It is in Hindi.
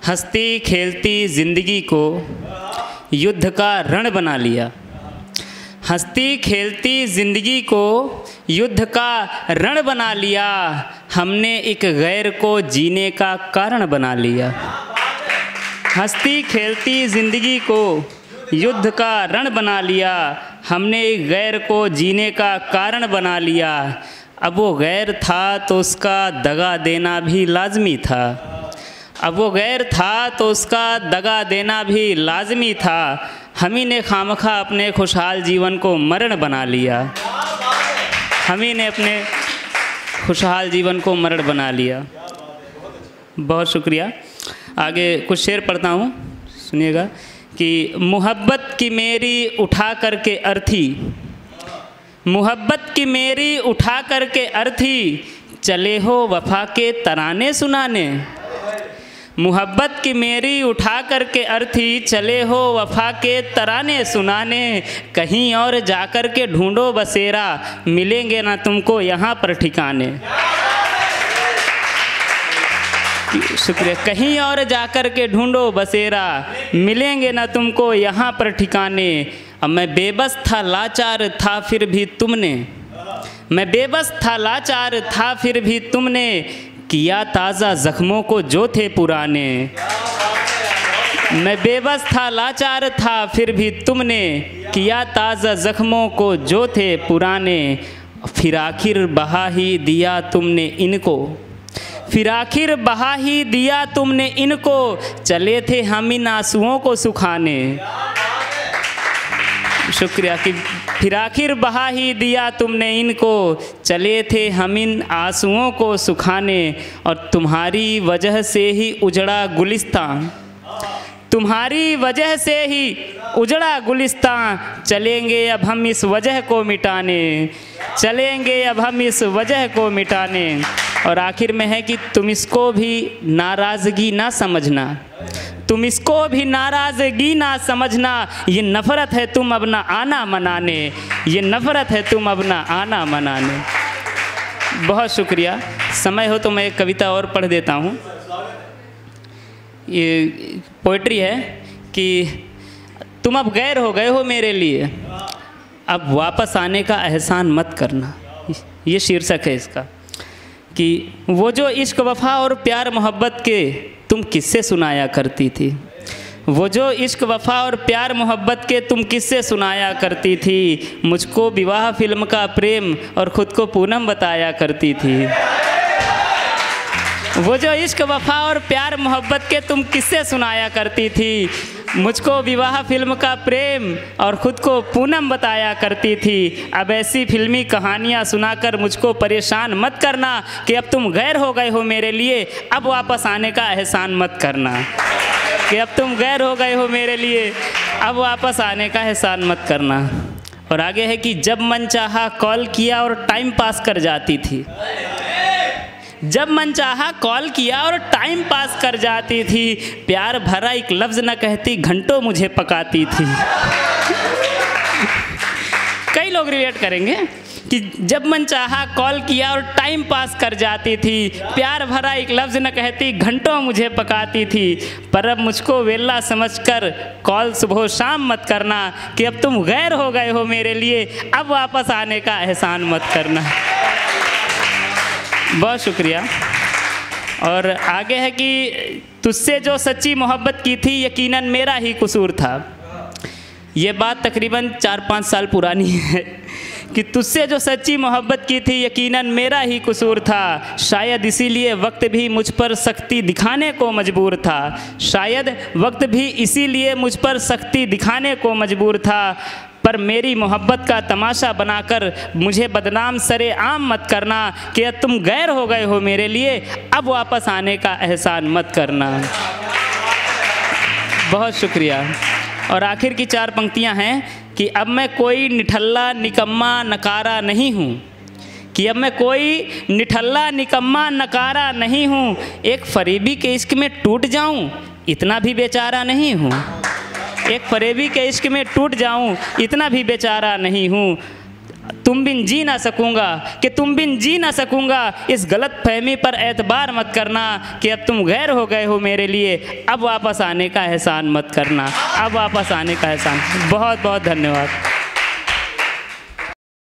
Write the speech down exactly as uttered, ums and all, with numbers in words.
हंसती खेलती ज़िंदगी को युद्ध का रण बना लिया। हंसती खेलती ज़िंदगी को युद्ध का रण बना लिया। हमने एक गैर को जीने का कारण बना लिया। हंसती खेलती ज़िंदगी को युद्ध का रण बना लिया। हमने एक गैर को जीने का कारण बना लिया। अब वो गैर था तो उसका दगा देना भी लाज़मी था। अब वो गैर था तो उसका दगा देना भी लाज़मी था। हम ही ने खामखा अपने खुशहाल जीवन को मरण बना लिया। हम ही ने अपने खुशहाल जीवन को मरण बना लिया। बहुत शुक्रिया। आगे कुछ शेर पढ़ता हूँ, सुनिएगा कि मोहब्बत की मेरी उठा करके अर्थी, मोहब्बत की मेरी उठा करके अर्थी, चले हो वफा के तराने सुनाने। मोहब्बत की मेरी उठा करके अर्थी, चले हो वफा के तराने सुनाने। कहीं और जाकर के ढूंढो बसेरा, मिलेंगे ना तुमको यहाँ पर ठिकाने। शुक्रिया। कहीं और जाकर के ढूंढो बसेरा, मिलेंगे ना तुमको यहाँ पर ठिकाने। अब मैं बेबस था लाचार था फिर भी तुमने, मैं बेबस था लाचार था फिर भी तुमने, किया ताज़ा ज़ख्मों को जो थे पुराने। मैं बेबस था लाचार था फिर भी तुमने, किया ताज़ा ज़ख्मों को जो थे पुराने। फिर आखिर बहा ही दिया तुमने इनको, फिर आखिर बहा ही दिया तुमने इनको, चले थे हम इन आंसुओं को सुखाने। शुक्रिया। कि फिर आखिर बहा ही दिया तुमने इनको, चले थे हम इन आंसुओं को सुखाने। और तुम्हारी वजह से ही उजड़ा गुलिस्तान, तुम्हारी वजह से ही उजड़ा गुलिस्तान, चलेंगे अब हम इस वजह को मिटाने, चलेंगे अब हम इस वजह को मिटाने। और आखिर में है कि तुम इसको भी नाराज़गी ना समझना, तुम इसको भी नाराज़गी ना समझना, ये नफ़रत है तुम अब ना आना मनाने, ये नफ़रत है तुम अब ना आना मनाने। बहुत शुक्रिया। समय हो तो मैं एक कविता और पढ़ देता हूँ। ये पोइट्री है कि तुम अब गैर हो गए हो मेरे लिए, अब वापस आने का एहसान मत करना। ये शीर्षक है इसका कि वो जो इश्क वफ़ा और प्यार मोहब्बत के तुम किससे सुनाया करती थी, वो जो इश्क वफ़ा और प्यार मोहब्बत के तुम किससे सुनाया करती थी, मुझको विवाह फिल्म का प्रेम और ख़ुद को पूनम बताया करती थी। वो जो इश्क वफ़ा और प्यार मोहब्बत के तुम किससे सुनाया करती थी, मुझको विवाह फिल्म का प्रेम और ख़ुद को पूनम बताया करती थी। अब ऐसी फिल्मी कहानियाँ सुनाकर मुझको परेशान मत करना कि अब तुम गैर हो गए हो मेरे लिए, अब वापस आने का एहसान मत करना। कि अब तुम गैर हो गए हो मेरे लिए, अब वापस आने का एहसान मत करना। और आगे है कि जब मन चाहा कॉल किया और टाइम पास कर जाती थी, जब मन चाहा कॉल किया और टाइम पास कर जाती थी, प्यार भरा एक लफ्ज़ न कहती घंटों मुझे पकाती थी। कई लोग रिलेट करेंगे कि जब मन चाहा कॉल किया और टाइम पास कर जाती थी, प्यार भरा एक लफ्ज़ न कहती घंटों मुझे पकाती थी। पर अब मुझको वेला समझकर कॉल सुबह शाम मत करना कि अब तुम गैर हो गए हो मेरे लिए, अब वापस आने का एहसान मत करना। बहुत शुक्रिया। और आगे है कि तुझसे जो सच्ची मोहब्बत की थी यकीनन मेरा ही कसूर था। ये बात तकरीबन चार पाँच साल पुरानी है कि तुझसे जो सच्ची मोहब्बत की थी यकीनन मेरा ही कसूर था। शायद इसीलिए वक्त भी मुझ पर सख्ती दिखाने को मजबूर था, शायद वक्त भी इसीलिए मुझ पर सख्ती दिखाने को मजबूर था। पर मेरी मोहब्बत का तमाशा बनाकर मुझे बदनाम सरे आम मत करना कि तुम गैर हो गए हो मेरे लिए, अब वापस आने का एहसान मत करना। बहुत शुक्रिया। और आखिर की चार पंक्तियां हैं कि अब मैं कोई निठल्ला निकम्मा नकारा नहीं हूँ, कि अब मैं कोई निठल्ला निकम्मा नकारा नहीं हूँ, एक फरेबी के इश्क में टूट जाऊँ इतना भी बेचारा नहीं हूँ, एक फरेबी के इश्क में टूट जाऊँ इतना भी बेचारा नहीं हूँ। तुम बिन जी ना सकूँगा, कि तुम बिन जी ना सकूँगा, इस गलत फहमी पर एतबार मत करना कि अब तुम गैर हो गए हो मेरे लिए, अब वापस आने का एहसान मत करना, अब वापस आने का एहसान। बहुत बहुत धन्यवाद।